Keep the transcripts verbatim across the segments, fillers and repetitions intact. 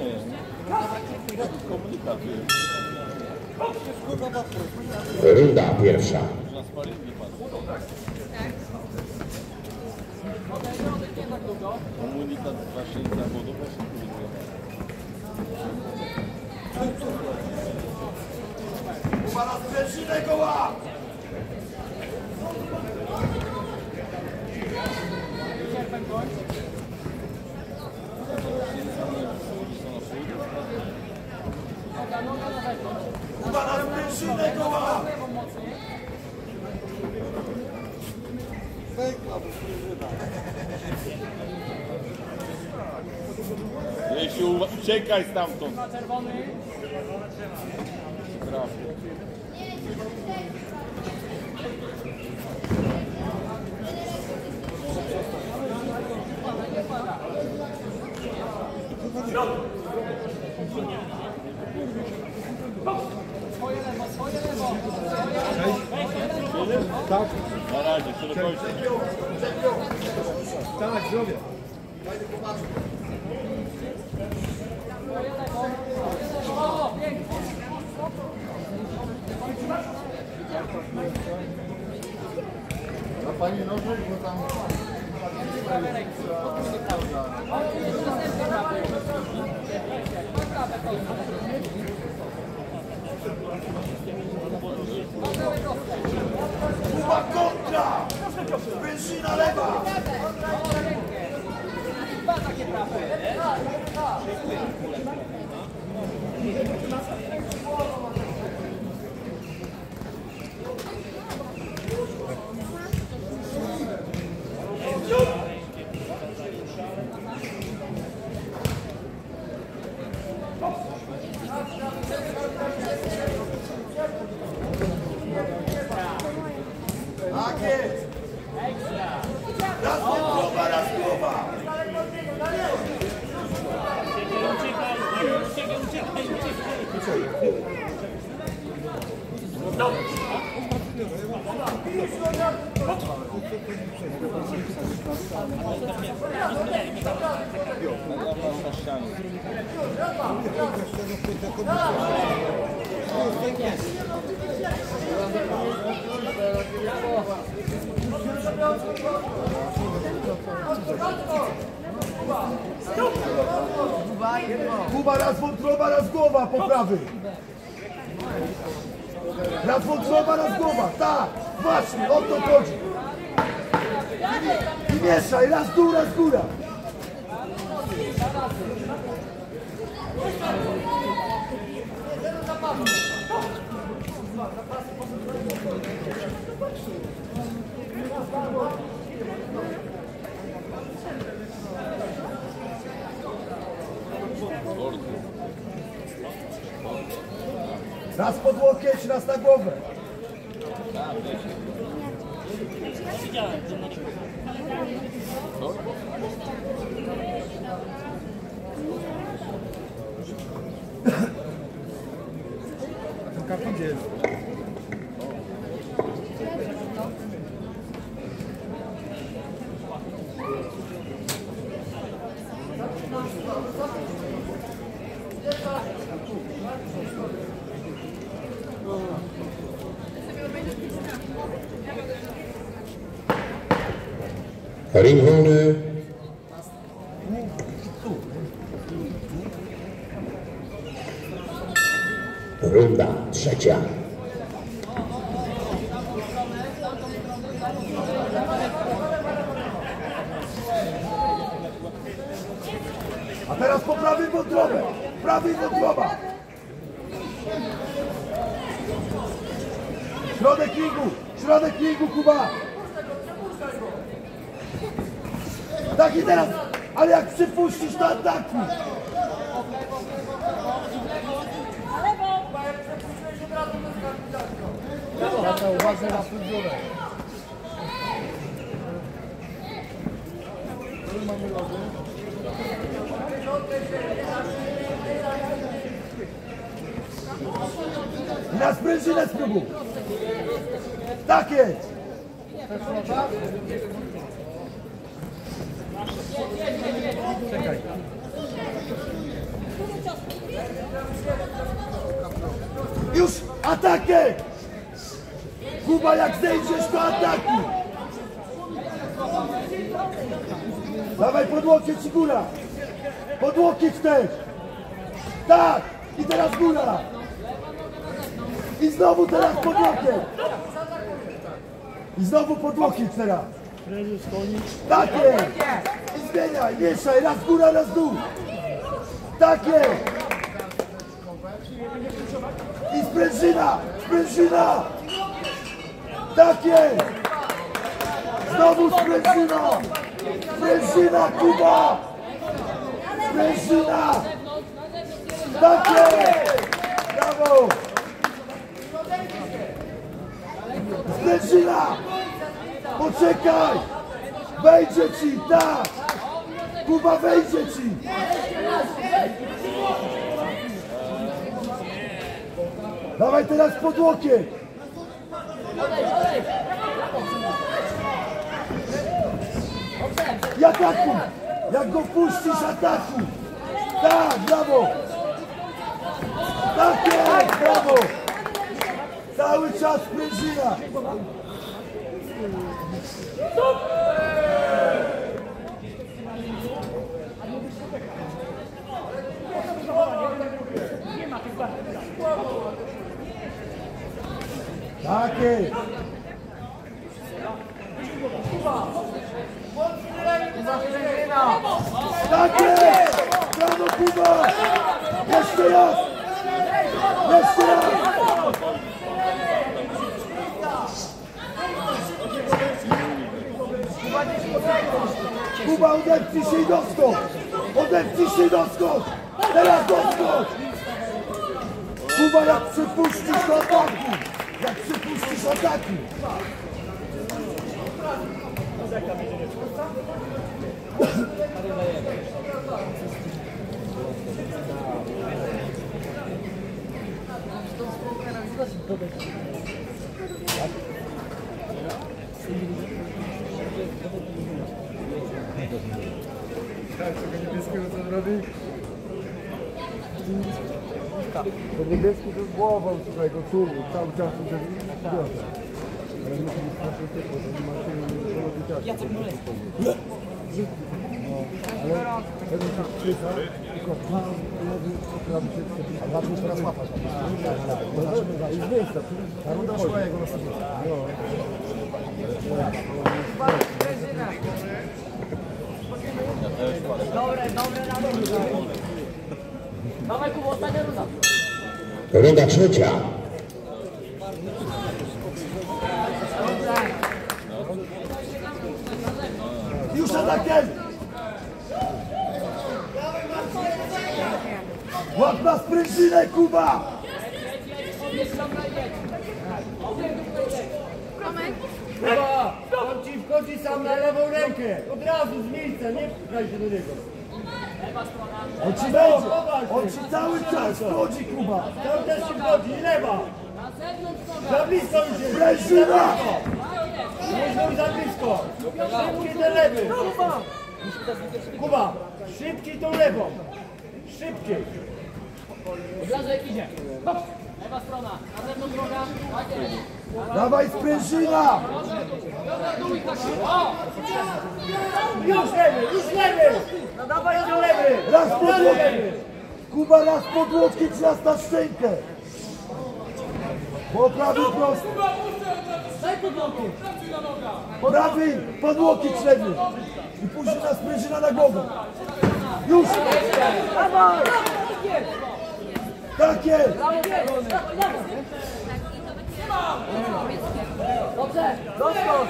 Runda pierwsza. Komunikat z waszych zawodów. Kuba na sprężynę koła! Kuba na sprężynę koła! Jesiu, uciekaj stamtąd. Brawo. Swoje lewo, swoje lewo. Tak? Na razie, co do końca. Tak, zrobię. O, pięknie. A panie nożek, bo tam... Kuba kontra! Sprężyna lewa! Dwa takie prawe. Tak jest! Raz głowa, raz głowa! Kuba, raz wątroba, raz głowa po prawej. Raz wątroba, raz głowa. Tak, właśnie, o to chodzi. I mieszaj, raz dół, raz góra. Raz pod łokieć, raz na głowę. A ten karton gdzie jest? Ring wolny. Runda trzecia. A teraz po prawej wątrobę. Prawej wątroba. Środek ringu. Środek ringu, Kuba. Tak i teraz. Ale jak przypuścisz, to atakuj. Tata, uważaj na fryzurę. Tu mamy lody. I na sprężynę spróbuj. Tak jest. Czekaj. Już atakę! Kuba, jak zejdziesz, to atakuj! Dawaj pod łokieć i góra! Pod łokieć też! Tak! I teraz góra! I znowu teraz pod łokieć! I znowu pod łokieć teraz! Tak jest! I zmieniaj, mieszaj, raz góra, raz dół! Tak jest! I sprężyna! Sprężyna! Tak jest! Znowu sprężyna! Sprężyna, Kuba! Sprężyna! Tak jest! Brawo! Sprężyna! Poczekaj! Wejdzie ci, tak! Kuba, wejdzie ci! Dawaj teraz pod łokieć! I atakuj! Jak go puścisz, atakuj! Tak, brawo! Tak jest, brawo! Cały czas sprężyna! Tak jest! Tak jest! Brawo, Kuba! Jeszcze raz! Jeszcze raz! Kuba, odepnij się i doskocz! Odepnij się i doskocz! Teraz doskocz! Kuba, jak przypuścisz, to atakuj! Jak przypuścisz, atakuj! Tak, tego niebieskiego co on robi? To niebieski to z głową, słuchaj, go czuli, cały czas to jest idiota. Ale musi być strasznie ciepło, to nie ma się nie robić tak. Jacek Mulej. No, ale jeden się krzyka, tylko pan mówi, robi się wtedy. A ładnie teraz łapać. No to jest miejsca, ta runda szła jego na sobie. No. Dobre, dobre, dobre. Dawaj, Kuba, ostatnia runda. Runda trzecia. Już atakiem! Łap na sprężynę, Kuba! Kuba, on ci wchodzi sam na lewą rękę. Od razu z miejsca, nie pchaj się do niego. On ci będzie! On ci cały czas wchodzi, Kuba! Tam też się wchodzi, i lewa. Za blisko już jest. Sprężyna! Można za blisko. Szybki ten lewy. Kuba, szybki tą lewą. Szybciej. Od razu jak idzie. Lewa strona, na zewnątrz droga. Tak jest. Dawaj sprężyna! Już lewy, już lewy. No dawaj do lewy. Raz pod łokieć! Kuba, raz pod łokieć, raz na szczękę! Po prawy prosty! Daj pod łokieć. Prawy, pod łokieć lewy! I później na sprężyna na głowę! Już! Dawaj. Tak jest! Dobrze, doskocz.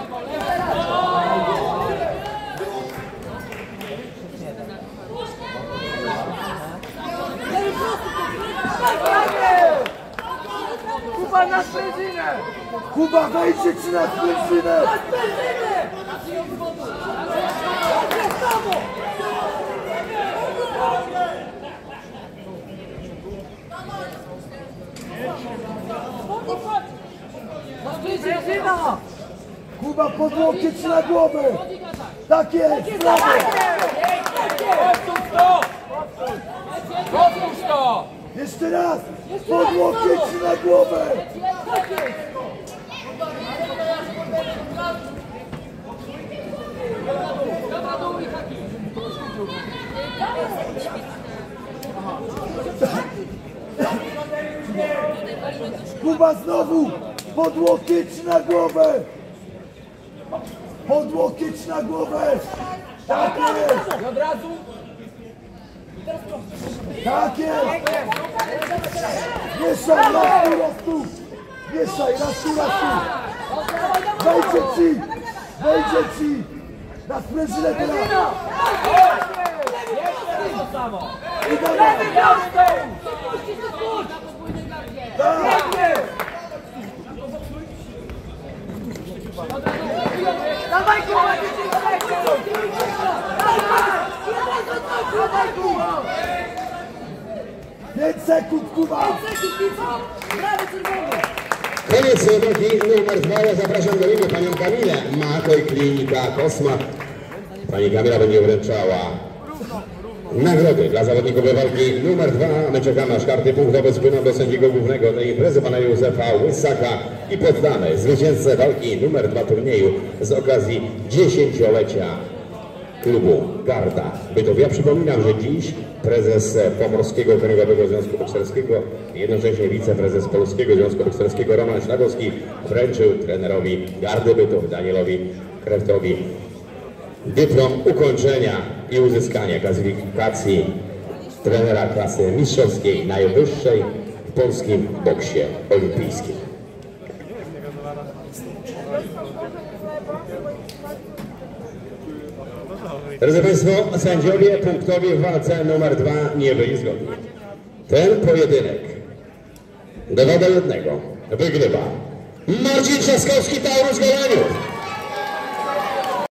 Kuba na sprężynę! Kuba, wejdzie ci na sprężynę! Na sprężynę! Sprężyna! Kuba, pod łokieć na głowę! Tak jest! Brawo! Powtórz to! Powtórz to! Jeszcze raz! Pod łokieć na głowę! Kuba znowu! Pod łokieć na głowę! Pod łokieć na głowę! Tak jest! I od razu. Tak jest! Mieszaj, raz tu, raz tu! Mieszaj, raz tu, raz tu! Wejdzie ci! Wejdzie ci! Na sprężynę teraz! To samo. I dawaj! Tak! Dawaj, Kuba, dawaj, Kuba! pięć sekund, Kuba! Brawo, czerwony! Koniec walki numer dwa. Ja zapraszam do niego panią Kamilę Makoj, Klinika Kosma. Pani Kamila będzie wręczała nagrody dla zawodników walki numer dwa. My czekamy, aż karty punktowe spłyną do sędziego głównego tej imprezy, pana Józefa Łysaka, i poddamy zwycięzcę walki numer dwa turnieju z okazji dziesięciolecia klubu Garda Bytów. Ja przypominam, że dziś prezes Pomorskiego Okręgowego Związku Bokserskiego, jednocześnie wiceprezes Polskiego Związku Bokserskiego Roman Ślagowski wręczył trenerowi Gardy Bytów Danielowi Kreftowi dyplom ukończenia i uzyskania klasyfikacji trenera klasy mistrzowskiej najwyższej w polskim boksie olimpijskim. Drodzy Państwo, sędziowie punktowi w walce numer dwa nie byli zgodni. Ten pojedynek dwa do jednego wygrywa Marcin Trzaskowski, Taurus Goleniów.